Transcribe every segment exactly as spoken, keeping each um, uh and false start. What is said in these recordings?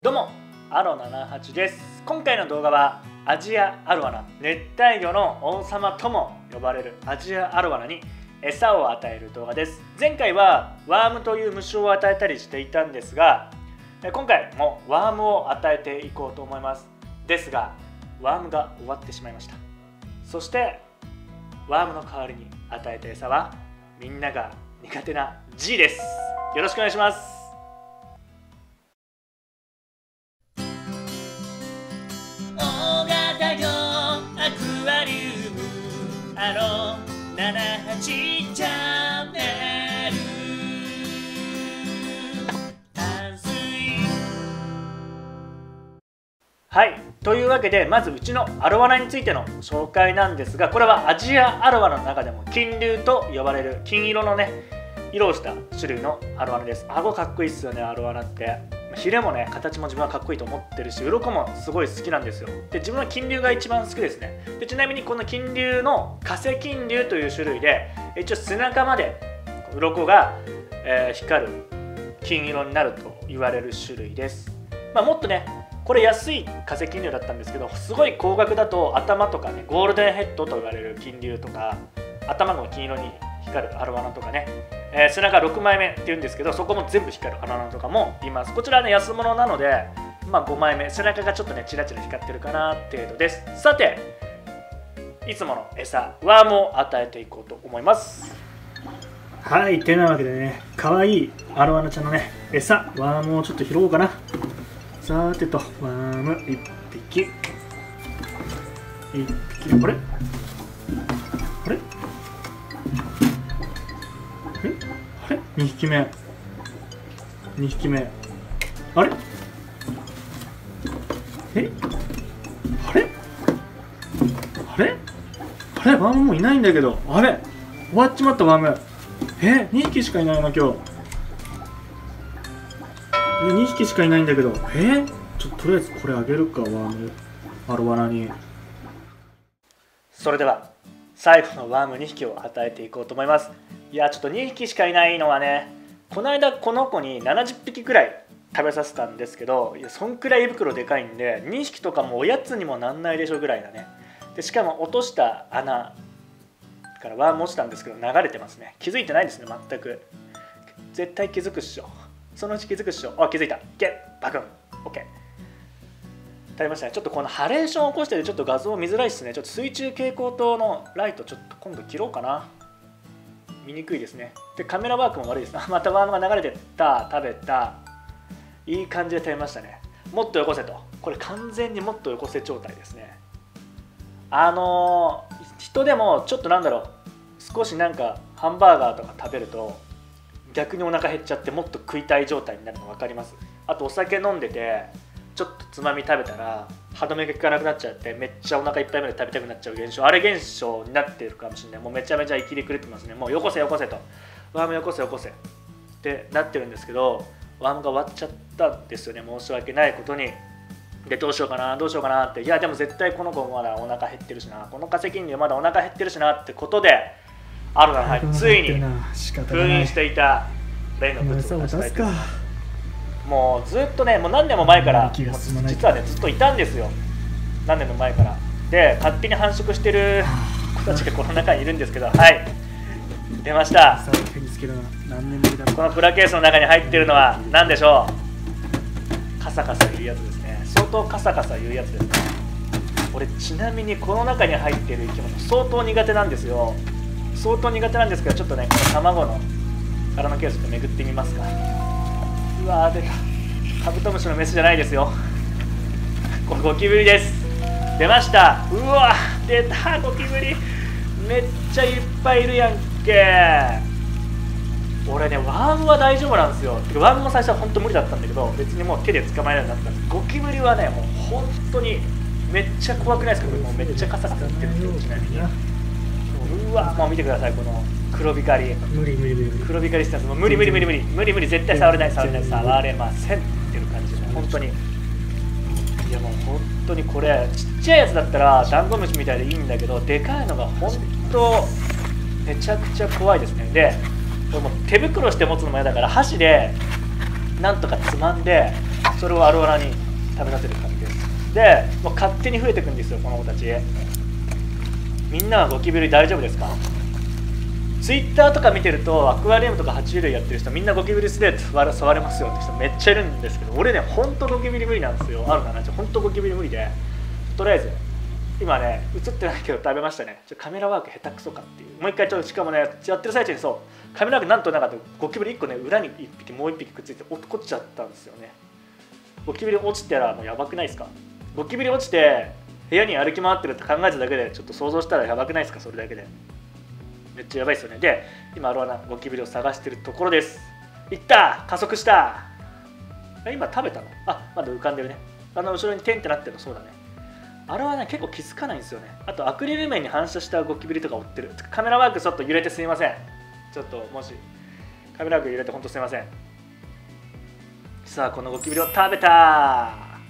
どうもアロななじゅうはちです。今回の動画はアジアアロワナ、熱帯魚の王様とも呼ばれるアジアアロワナに餌を与える動画です。前回はワームという虫を与えたりしていたんですが、今回もワームを与えていこうと思います。ですがワームが終わってしまいました。そしてワームの代わりに与えた餌はみんなが苦手な G です。よろしくお願いします。アロななはちチャンネル淡水。はい、というわけでまずうちのアロワナについての紹介なんですが、これはアジアアロワナの中でも金龍と呼ばれる金色のね色をした種類のアロワナです。顎かっこいいっすよね、アロワナって。ヒレもね形も自分はかっこいいと思ってるし、鱗もすごい好きなんですよ。で自分は金龍が一番好きですね。でちなみにこの金龍の化石金龍という種類で一応背中まで鱗が、えー、光る金色になると言われる種類です。まあ、もっとねこれ安い化石金龍だったんですけど、すごい高額だと頭とかねゴールデンヘッドと言われる金龍とか頭の金色に光るアロワナとかね、えー、背中ろくまいめっていうんですけど、そこも全部光るアロワナとかもいます。こちらはね安物なので、まあ、ごまいめ、背中がちょっとねチラチラ光ってるかな程度です。さていつもの餌ワームを与えていこうと思います。はい、てなわけでねかわいいアロワナちゃんのね餌ワームをちょっと拾おうかな。さーてとワームいっぴきいっぴき、あれあれえあれにひきめにひきめあれえあれあれあれワームもういないんだけど、あれ終わっちまったワーム。えにひきしかいないの今日。えにひきしかいないんだけど、えちょっととりあえずこれあげるか、ワームアロワナに。それでは最後のワームにひきを与えていこうと思います。いやちょっとにひきしかいないのはね、この間この子にななじゅっぴきくらい食べさせたんですけど、いやそんくらい胃袋でかいんでにひきとかもおやつにもなんないでしょぐらいだね。でしかも落とした穴からワーム落ちたんですけど流れてますね。気づいてないですね全く。絶対気づくっしょ、そのうち気づくっしょ。あ気づいた、いけバクン OK 食べましたね。ちょっとこのハレーションを起こしててちょっと画像見づらいですね。ちょっと水中蛍光灯のライトちょっと今度切ろうかな、見にくいですね。でカメラワークも悪いです。またワームが流れてった、食べた、いい感じで食べましたね。もっとよこせと、これ完全にもっとよこせ状態ですね。あのー、人でもちょっとなんだろう、少しなんかハンバーガーとか食べると逆にお腹減っちゃってもっと食いたい状態になるの分かります。あとお酒飲んでてちょっとつまみ食べたら歯止めが効かなくなっちゃってめっちゃお腹いっぱいまで食べたくなっちゃう現象、あれ現象になってるかもしれない。もうめちゃめちゃ生きりくれてますね。もうよこせよこせと、ワームよこせよこせってなってるんですけど、ワームが終わっちゃったんですよね、申し訳ないことに。でどうしようかなどうしようかなって、いやでも絶対この子まだお腹減ってるしな、この化石金龍まだお腹減ってるしなってことでアロナがついに封印していた例の物を出したいと思います。もうずっとねもう何年も前から実はねずっといたんですよ、何年も前から。で勝手に繁殖してる子たちがこの中にいるんですけど、はい出ました。このプラケースの中に入ってるのは何でしょう。カサカサ言うやつですね。相当カサカサ言うやつですね。俺ちなみにこの中に入ってる生き物相当苦手なんですよ。相当苦手なんですけど、ちょっとねこの卵の殻のケースでめぐってみますか。うわー出た、カブトムシのメスじゃないですよこれゴキブリです。出ました。うわ出たゴキブリ、めっちゃいっぱいいるやんけ。俺ねワームは大丈夫なんですよ。てかワームも最初は本当無理だったんだけど、別にもう手で捕まえられるようになったんです。ゴキブリはねもう本当にめっちゃ怖くないですか。これもうめっちゃカサカサってるんですよ。ちなみにうわもう見てください、この黒光り、無理無理無理黒光りしてます。もう無理無理無理無理無理無理絶対触れない触れない触れませんっていう感じで本当に。いやもう本当にこれちっちゃいやつだったらダンゴムシみたいでいいんだけど、でかいのが本当めちゃくちゃ怖いですね。でこれも手袋して持つのも嫌だから箸でなんとかつまんでちそれをアロワナに食べさせる感じです。でもう勝手に増えていくんですよこの子たち。みんなはゴキブリ大丈夫ですか？ツイッターとか見てるとアクアリウムとか爬虫類やってる人みんなゴキブリ素手で触れますよって人めっちゃいるんですけど、俺ねほんとゴキブリ無理なんですよ。あるかな、ほんとゴキブリ無理で、とりあえず今ね映ってないけど食べましたね。ちょカメラワーク下手くそかっていう、もう一回ちょっとしかもねやってる最中にそうカメラワークなんとなかったゴキブリいっこね裏にいっぴきもういっぴきくっついて落っこっちゃったんですよね。ゴキブリ落ちたらもうやばくないですか？ゴキブリ落ちて部屋に歩き回ってるって考えただけでちょっと想像したらやばくないですか？それだけでめっちゃやばいですよね。で今アロワナゴキブリを探してるところです。いった、加速した。今食べたの？あ、まだ浮かんでるね。あの後ろにテンってなってるのそうだね。アロワナ結構気づかないんですよね。あとアクリル面に反射したゴキブリとか追ってる。カメラワークちょっと揺れてすみません。ちょっともしカメラワーク揺れてほんとすみません。さあこのゴキブリを食べた。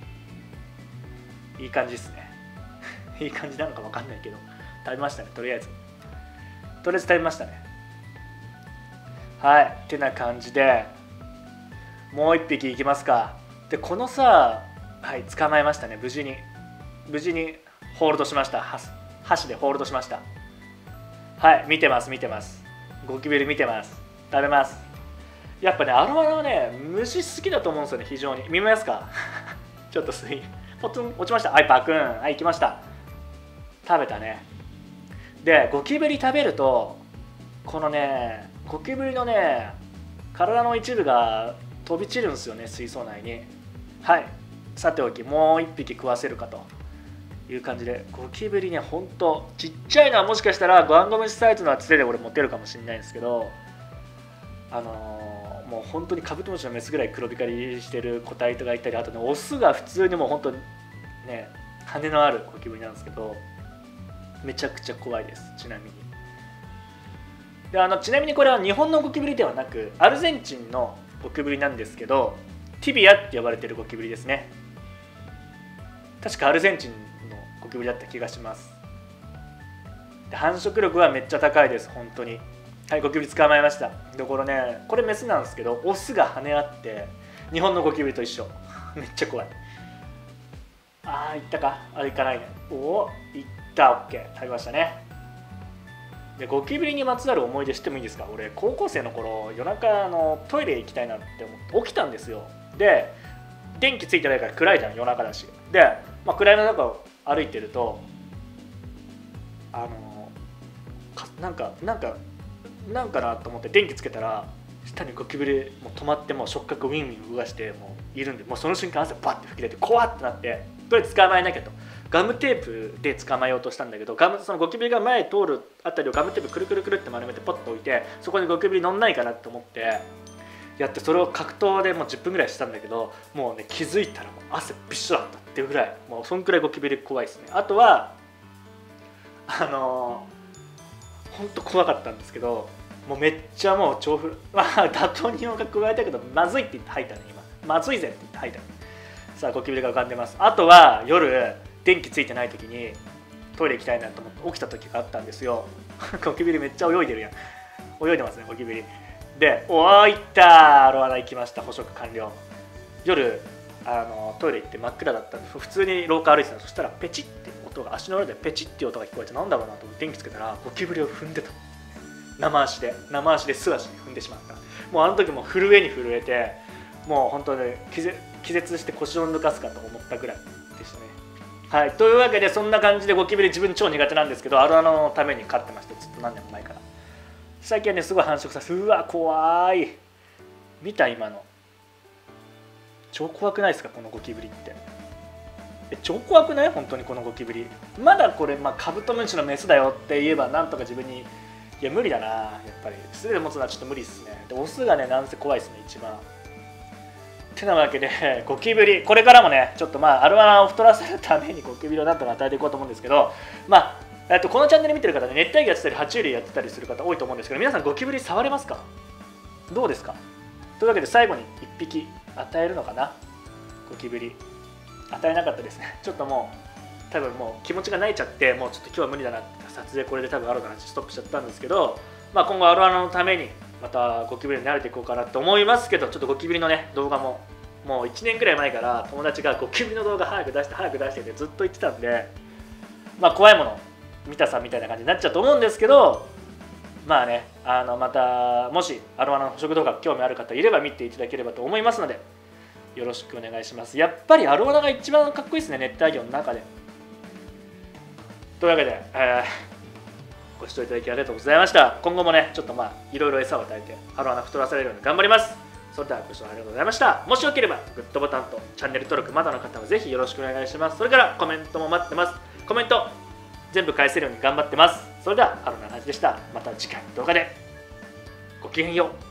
いい感じですね。いい感じなのか分かんないけど食べましたね。とりあえずとりあえず食べましたね。はいってな感じでもう一匹いきますか。でこのさ、はい捕まえましたね。無事に無事にホールドしました。箸でホールドしました。はい見てます見てます。ゴキブリ見てます。食べます。やっぱねアロワナはね虫好きだと思うんですよね。非常に見ますか？ちょっとスイポツン落ちました。はいパクン、はい行きました。食べたね。でゴキブリ食べるとこのねゴキブリのね体の一部が飛び散るんですよね水槽内に。はいさておきもう一匹食わせるかという感じで、ゴキブリねほんとちっちゃいのはもしかしたらゴアンゴムシサイズのはつてで俺持てるかもしれないんですけど、あのー、もう本当にカブトムシのメスぐらい黒光りしてる個体とかいたり、あとねオスが普通にもう本当にね羽のあるゴキブリなんですけどめちゃくちゃ怖いです。ちなみにであのちなみにこれは日本のゴキブリではなくアルゼンチンのゴキブリなんですけど、ティビアって呼ばれてるゴキブリですね。確かアルゼンチンのゴキブリだった気がします。で繁殖力はめっちゃ高いです本当に。はいゴキブリ捕まえました。でこれねこれメスなんですけどオスが跳ね合って日本のゴキブリと一緒。めっちゃ怖い。あーいったか、あいかないね。おおいった、オッケー食べましたね。でゴキブリにまつわる思い出してもいいですか？俺高校生の頃夜中あのトイレ行きたいなって思って起きたんですよ。で電気ついてないから暗いじゃん夜中だし。で、まあ、暗闇の中を歩いてるとあのかなんかなんかなんかなと思って電気つけたら下にゴキブリもう止まってもう触覚ウィンウィン動かしてもういるんで、もうその瞬間汗バッて吹き出て怖ってなって、とりあえず捕まえなきゃとガムテープで捕まえようとしたんだけど、ガムそのゴキブリが前通るあたりをガムテープくるくるくるって丸めてポッと置いて、そこにゴキブリ乗んないかなと思ってやって、それを格闘でもうじゅっぷんぐらいしたんだけど、もうね気づいたらもう汗びっしょだったっていうぐらい、もうそんくらいゴキブリ怖いですね。あとはあのー、ほんと怖かったんですけど、もうめっちゃもう調布まあ打倒にが加えたけどまずいって言って吐いたね今。まずいぜって言って吐いたね。さあゴキブリが浮かんでます。あとは夜電気ついてない時にトイレ行きたいなと思って起きた時があったんですよ。ゴキブリめっちゃ泳いでるやん。泳いでますねゴキブリで。おーいったー、ロアナ行きました。捕食完了。夜あのトイレ行って真っ暗だったんで普通に廊下歩いてたの。そしたらペチって音が、足の裏でペチって音が聞こえて、なんだろうなと思って電気つけたらゴキブリを踏んでた。生足で生足で素足で踏んでしまった。もうあの時も震えに震えて、もう本当に気絶気絶して腰を抜かすかと思ったぐらいでしたね。はい、というわけでそんな感じでゴキブリ自分超苦手なんですけど、アロアナのために飼ってました。ずっと何年も前から。最近はねすごい繁殖させて、うわ怖い。見た今の超怖くないですかこのゴキブリって。え超怖くない？本当にこのゴキブリ。まだこれ、まあ、カブトムシのメスだよって言えばなんとか自分に、いや無理だなやっぱり素手で持つのはちょっと無理ですね。でオスがねなんせ怖いですね一番。てなわけでゴキブリこれからもねちょっとまあアロアナを太らせるためにゴキブリをなんとか与えていこうと思うんですけど、まあえっとこのチャンネル見てる方で熱帯魚やってたり爬虫類やってたりする方多いと思うんですけど、皆さんゴキブリ触れますか？どうですか？というわけで最後にいっぴき与えるのかな。ゴキブリ与えなかったですね。ちょっともう多分もう気持ちが泣いちゃって、もうちょっと今日は無理だなって撮影これで多分アロアナストップしちゃったんですけど、まあ今後アロアナのためにまたゴキブリに慣れていこうかなと思いますけど、ちょっとゴキブリのね動画ももういちねんぐらい前から友達がゴキブリの動画早く出して早く出してってずっと言ってたんで、まあ怖いもの見たさみたいな感じになっちゃうと思うんですけど、まあね、あのまたもしアロワナの捕食動画興味ある方いれば見ていただければと思いますので、よろしくお願いします。やっぱりアロワナが一番かっこいいですね、熱帯魚の中で。というわけで、えー、ご視聴いただきありがとうございました。今後もね、ちょっとまあいろいろ餌を与えてアロワナ太らせられるように頑張ります。それではご視聴ありがとうございました。もしよければグッドボタンとチャンネル登録まだの方はぜひよろしくお願いします。それからコメントも待ってます。コメント全部返せるように頑張ってます。それではアロナの話でした。また次回の動画でごきげんよう。